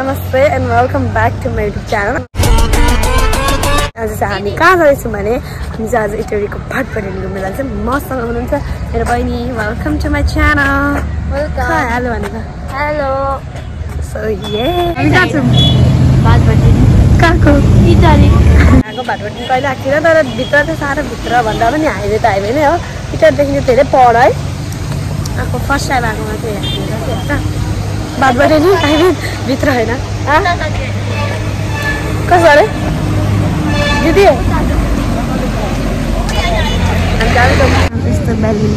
Namaste and welcome back to my YouTube channel. आज चाहिँ हामी कहाँ जाँदैछौँ भने हामी चाहिँ आज इटरीको भटभटेनी घुम्न जान्छौँ। मसँग हुनुहुन्छ मेरो बहिनी। Welcome to my channel. Hello भनेको हेलो। सो हामी जान्छौँ भटभटेनी। कहाँको? इटरी। यहाँको भटभटेनी कहिले आएको थिएन, तर भित्र चाहिँ साह्रो भित्र भन्दा पनि हाइवे त हाइवे नै हो। इटरीदेखि धेरै पर है। आएको फर्स्ट टाइम आएकोमा चाहिँ यहाँ भटभटेनी हाइवे भित्र होइन। कसो अरे दिदी यस्तो बेलुन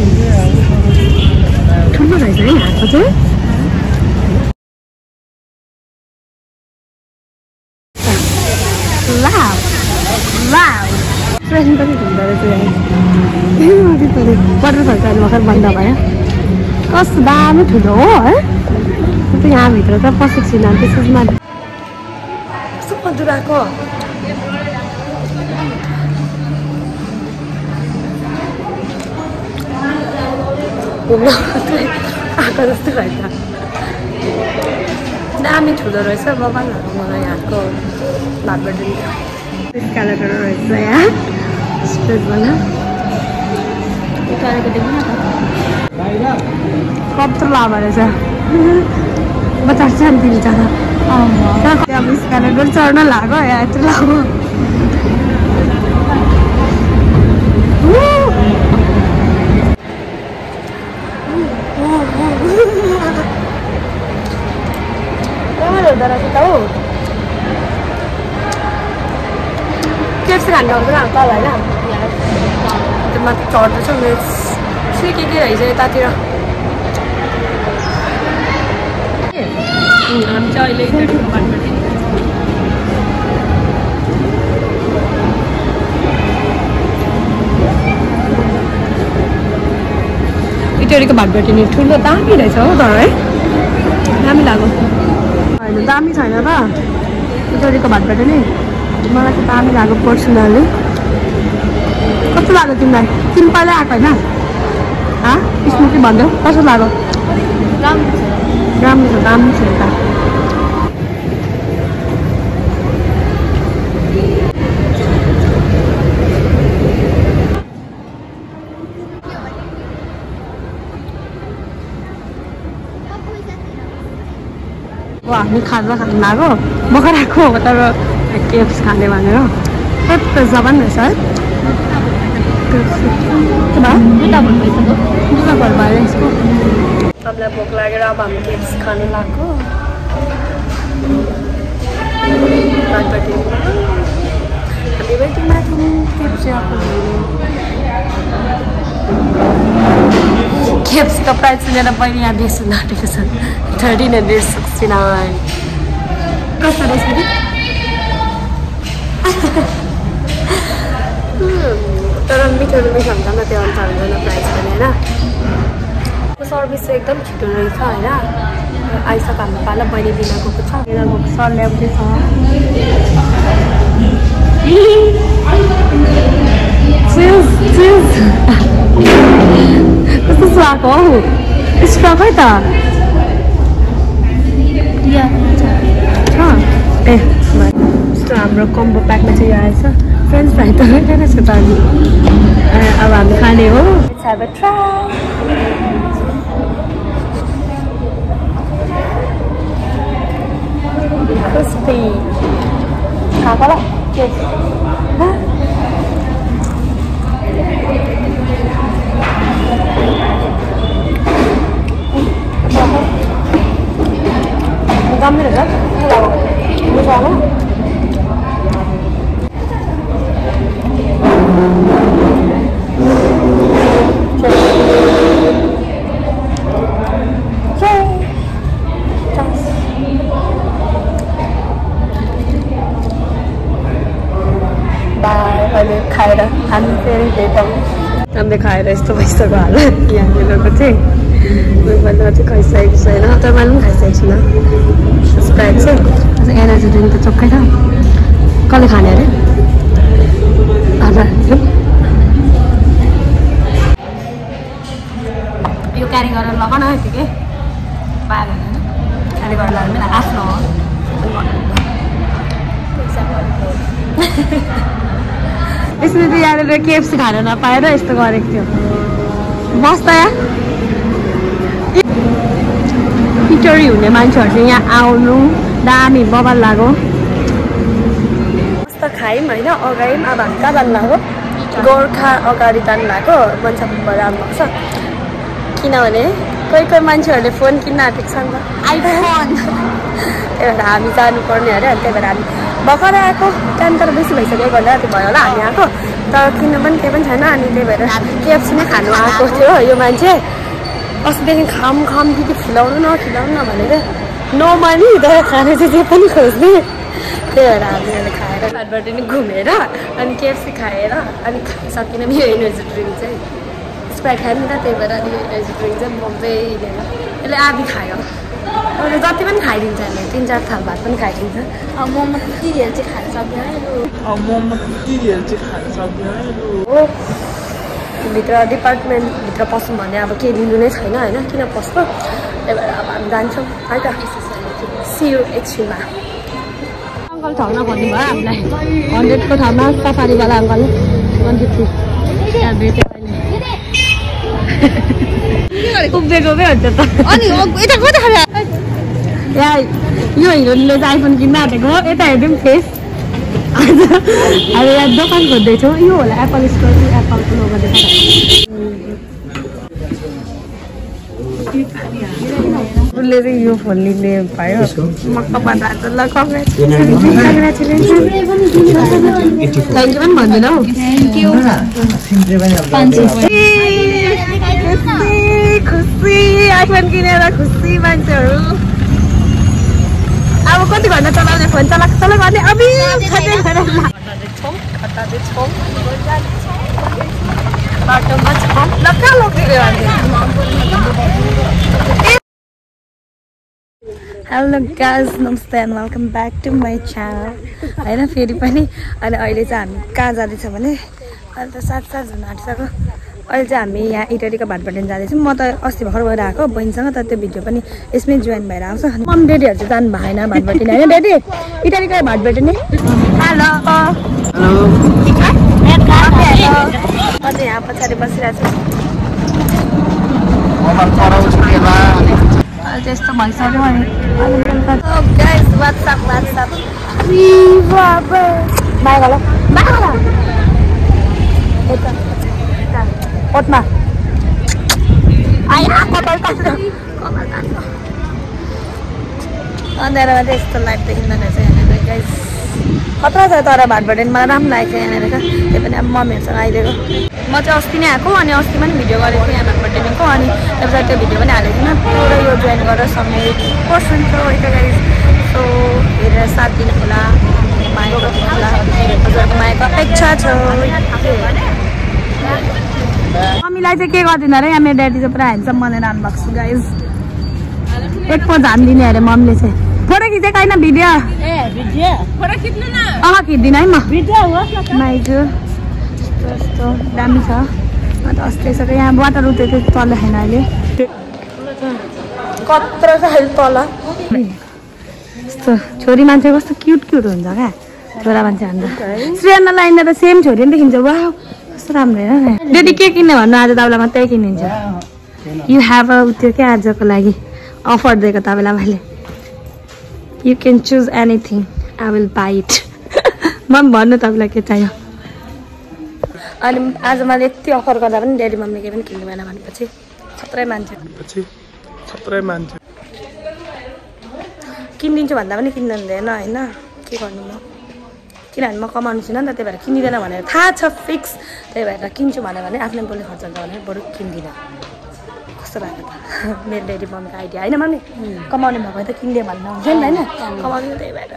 ठुलो रहेछ है यहाँको चाहिँ। ट्रेन पनि घुम्दो रहेछ वाटरफल जानु भर्खर बन्द भयो। कस्तो दामी ठुलो हो है। यहाँभित्र त पसेको छैन त्यसमा कस्तो मधुराको घुम्न आएको जस्तो रहेछ। दामी ठुलो रहेछ बाबा मलाई यहाँको भटभटेनी। स्केलेटर रहेछ यहाँ स्ट्रेट वाला। कत्रो लामो रहेछ। 50 रुपियाँ दिन्छ। अब स्केलेटर चढ्न लाग्यो यहाँ यत्रो लामो। केप्स खानु आउँदैन तल होइन। त्यो माथि चढ्दैछौँ के रहेछ यतातिर। हामी चाहिँ अहिले इटरीको भटभटेनी ठुलो दामी रहेछ हो तर है। दामी लाग्यो होइन दामी छैन त इटरीको भटभटेनी। मलाई चाहिँ दामी लाग्यो पर्सनली। कस्तो लाग्यो तिमीलाई? तिमी पहिल्यै आएको होइन? स्मृति भन्थ्यौ कस्तो लाग्यो? राम्रो छ दामी छ यता। हामी खाजा खानु लाग्यो भर्खर आएको हो तर केएफसी खाने भनेर। कस्तो जवान रहेछ है। हामीलाई भोक लागेर अब हामी केएफसी खानु लाग्यो। हामी वेटिङमा थियौँ केएफसी आएको। केएफसीको प्राइस सुनेर बहिनी यहाँ बेच्नु लाटेको छ 1369। कस्तो रहेछ नि? तर मिठो हुन्छ नि त त्यो अनुसार हुँदैन प्राइस पनि होइन। सर्भिस चाहिँ एकदम छिटो रहेछ होइन। आइसक्यो हाम्रो पाला बहिनी बिना गएको छ। बिना गएको सर ल्याउँदैछ। कस्तो सुहाएको हौ स्ट्रक है त। ए यस्तो हाम्रो कम्बो प्याकमा चाहिँ यो आएछ। फ्रेन्च फ्राई त रहेछ त अनि अब हामी खाने हो। crispy खाएको ल के दामी रहेछ। मिठो हो। अहिले खाएर हामी फेरि भेटौँ। हामीले खाएर यस्तो भइसक्यो होला यहाँनिरको चाहिँ। मैले चाहिँ खाइसकेको छैन तर मैले पनि खाइसकेको छुइनँ। स्प्राइट चाहिँ एनर्जी ड्रिङ्क त चोक्कै छ। कसले खाने अरे? हजुर यो क्यारी गरेर लगाउन यतिकै पायो भने मैले गर्नु लाग्यो मेरो आफ्नो हो यसले चाहिँ यहाँनिर केएफसी खान नपाएर यस्तो गरेको थियो मस्त या इटरी हुने मान्छेहरू चाहिँ यहाँ आउनु दामी बबाल लाग्यो मस्त खायौँ होइन अगाडि अब हामी कहाँ जानु लाग्यो गोर्खा अगाडि जानु लाग्यो मन्छापुरबाट आउनुपर्छ किनभने कोही कोही मान्छेहरूले फोन किन्न आँटेको छ नि त आइफोन त्यही भएर हामी जानुपर्ने अरे अनि त्यही भएर हामी भर्खर आएको टाइम तर बेसी भइसक्यो 1 घन्टा जति भयो होला हामी आएको तर किन्नु पनि केही पनि छैन अनि त्यही भएर केएफसी नै खानु आएको थियो यो मान्छे अस्तिदेखि खाम दिदी खिलाउनु न भनेर नो मनी तर खाने चाहिँ जे पनि खोज्ने त्यही भएर हामीले खाएर घरबाट नि घुमेर अनि केएफसी खाएर अनि सकिन यो एनर्जी ड्रिङ्क चाहिँ स्प्राइट खायो नि त त्यही भएर अनि एनर्जी ड्रिङ्क चाहिँ बम्बई लिएर यसले आधी खायो अहिले जति पनि खाइदिन्छ अहिले 3-4 थाल भात पनि खाइदिन्छ मोमो दिदीहरू चाहिँ खान सक्दैन हो भित्र डिपार्टमेन्टभित्र पसौँ भने अब केही लिनु नै छैन होइन किन पस्छ त्यही भएर अब हामी जान्छौँ है त सियु एकछिनमा अङ्कल ठाउँमा भन्नु भयो हामीलाई 100को ठाउँमा सफारीवाला अङ्कल 150 भेट्यो अहिले उभिएको पो हुन्छ त अनि यता कता यहाँ यो हिरोले चाहिँ आइफोन किन्न आँटेको यता हेर्दैम फेस आज यहाँ दोकान खोज्दैछौँ यो होला एप्पल स्टोर एप्पलको लोगो देखाएर उसले चाहिँ यो फोन लिने भयो मक्कबाट आज ल थ्याङ्क यू पनि भन्दैन हौ खुसी आइफोन किनेर खुसी मान्छेहरू अब कति घन्टा चलाउने फोन चला गर्ने अबि बाटोमा छौँ ल कहाँ लगिदियो हेलो गाइज नमस्ते and welcome back to my channel होइन फेरि पनि अनि अहिले चाहिँ हामी कहाँ जाँदैछ भने अहिले त 7 हुन आँटिसक्यो अहिले चाहिँ हामी यहाँ इटरीको भाटपाडा जाँदैछौँ म त अस्ति भर्खर गएर आएको बहिनीसँग त त्यो भिडियो पनि यसमै जोइन भएर आउँछ मम्मी डेडीहरू चाहिँ जानु भएन भाटपाडा होइन डेडी इटरीको भाटपाडा नि हेलो अझ यहाँ पछाडि बसिरहेको छु अहिले यस्तो भइसक्यो अनि ओटमा अँध्यारोमा चाहिँ यस्तो लाइट देखिँदैन रहेछ यहाँनिर गाइस खतरा छ तर भाटपाडा मलाई राम्रो लागेको यहाँनिर त्यही पनि अब मम्मीहरूसँग आइदिएको म चाहिँ अस्ति नै आएको अनि अस्ति पनि भिडियो गरेको थिएँ यहाँ भाटपाडाको अनि त्यसपछि त्यो भिडियो पनि हालेको थिएन पुरा यो जोइन गरेर समेत पर्सन छ गाइस सो हेरेर साथ दिनु होला मायाको होला हजुरको मायाको अपेक्षा छ मम्मीलाई चाहिँ के गर्दिनँ अरे यहाँ मेरो ड्याडी चाहिँ पुरा ह्यान्डसम बनाएर आउनु भएको छु गाइज एक पो ध्यान दिने अरे मम्मीले चाहिँ फोटो खिचेको होइन भिडियो खिच्दिनँ है म माइजू यस्तो दामी छ अन्त अस्ति यसो यहाँ वाटर उठेको तल छैन अहिले कत्रो छ अहिले तल यस्तो छोरी मान्छे कस्तो क्युट हुन्छ क्या छोरा मान्छे भन्दा श्रेयाना लाइन त सेम छोरी नि देखिन्छ वा कस्तो राम्रो होइन दिदी के किन्ने भन्नु आज तपाईँलाई म त्यही किनिदिन्छु यु हेभ अ त्यो क्या आजको लागि अफर दिएको तपाईँलाई मैले you can choose anything I will buy it म पनि भन्नु तपाईँलाई के चाहियो अनि आज मैले यति अफर गर्दा पनि ड्याडी मम्मी केही पनि किन्नु भएन भनेपछि छत्रै मान्छे किनिदिन्छु भन्दा पनि किन्नु हुँदैन होइन के गर्नु म किनभने म कमाउनु छुइनँ नि त त्यही भएर किनिँदैन भनेर थाहा छ फिक्स त्यही भएर किन्छु भन्यो भने आफ्नै बोली खर्च हुन्छ भने बरु किन्दिनँ कस्तो लाग्यो त मेरो ड्याडी मम्मीको आइडिया होइन मम्मी कमाउने भएको त किनिदियो भन्नु हुन्छ नि होइन कमाउने त्यही भएर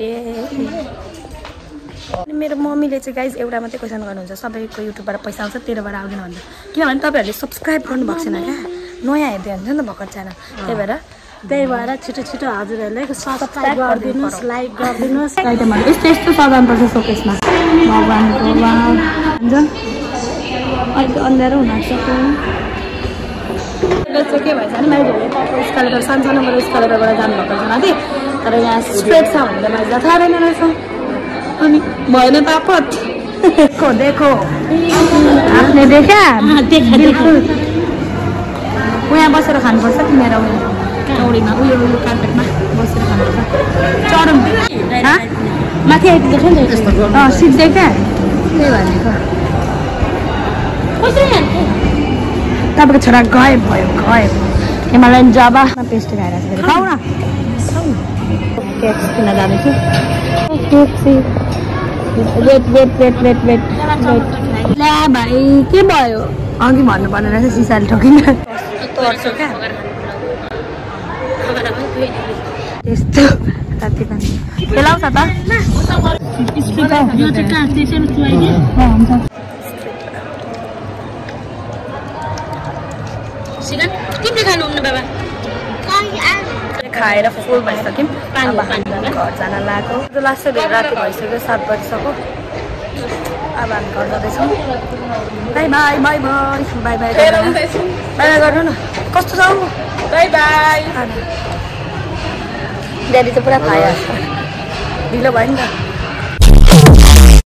अनि मेरो मम्मीले चाहिँ गाइज एउटा मात्रै क्वेसन गर्नुहुन्छ सबैको युट्युबबाट पैसा आउँछ तेरोबाट आउँदैन भन्दा किनभने तपाईँहरूले सब्सक्राइब गर्नुभएको छैन क्या नयाँ हेर्दै हुन्छ नि त भर्खर च्यानल त्यही भएर छिटो हजुरहरूले सब्सक्राइब गरिदिनुहोस् लाइक गरिदिनुहोस् आइटमहरू यस्तो सजाउनुपर्छ सोकेसमा भगवान्को हुन्छ अहिले अँध्यारो हुन सक्छ चाहिँ के भएछ भने मैले स्कालेटर सानो मेरो स्कालेटरबाट जानुभएको जना थिएँ तर यहाँ स्ट्रेट छ भनेर मैले थाहा रहेन रहेछ अनि भएन त आपत देखो आपने देखा बिल्कुल यहाँ बसेर खानुपर्छ मेरो चौडीमा उयो कार्पेटमा बसेर खानुपर्छ चढौँ माथि आइपुगेछ नि सिक्दै क्या त्यही भनेको तपाईँको छोरा गायब भयो हिमालयन जाबामा पेस्ट खाएर खाऊ न केक्स किन जाँदैछु वेट ला भाइ के भयो अघि भन्नुपर्ने रहेछ सिसाले ठोकिन तर्छु क्या यस्तो राति पनि खेलाउँछ त खाएर फुल भइसक्यौँ घर जान लागेको लास्ट धेरै राति भइसक्यो 7 बजिसक्यो अब हामी घर जाँदैछौँ bye bye bye bye bye bye bye गर्नु न कस्तो छ बाई बाई ड्याडी त पुरा खाइहाल्छ ढिलो भयो नि त